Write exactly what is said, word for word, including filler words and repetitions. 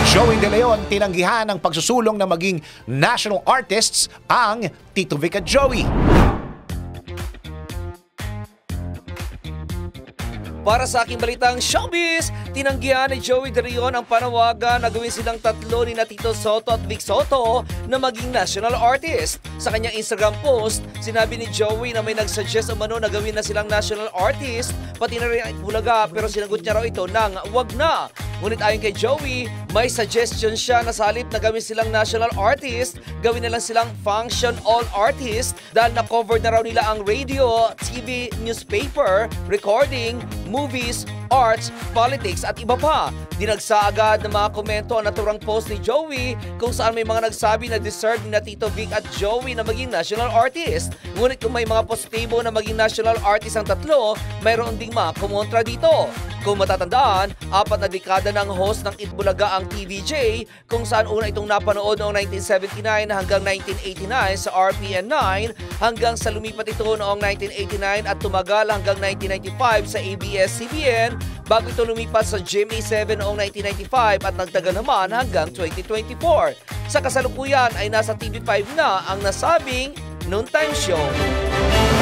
Joey De Leon tinanggihan ang pagsusulong na maging national artists ang Tito Vic at Joey. Para sa aking balitang showbiz, tinanggihan ni Joey De Leon ang panawagan na gawin silang tatlo ni na Tito Sotto at Vic Sotto na maging national artist. Sa kanyang Instagram post, sinabi ni Joey na may nagsuggest umano na gawin na silang national artist, pati na rin ang Itbulaga, pero sinagot niya raw ito ng wag na. Ngunit ayon kay Joey, may suggestion siya na sa halip na gawin silang national artist, gawin na lang silang function all artist dahil na-cover na raw nila ang radio, T V, newspaper, recording, movies, arts, politics at iba pa. Dinagsa agad ng mga komento ang naturang post ni Joey kung saan may mga nagsabi na deserve ni na Tito Vic at Joey na maging national artist. Ngunit kung may mga positibo na maging national artist ang tatlo, mayroon ding mga kumontra dito. Kung matatandaan, apat na dekada ng host ng Itbulaga ang T V J kung saan una itong napanood noong nineteen seventy-nine hanggang nineteen eighty-nine sa R P N nine hanggang sa lumipat ito noong nineteen eighty-nine at tumagal hanggang nineteen ninety-five sa A B S C B N bago ito lumipat sa G M A seven noong nineteen ninety-five at nagtagal naman hanggang twenty twenty-four. Sa kasalukuyan ay nasa T V five na ang nasabing Noontime Show.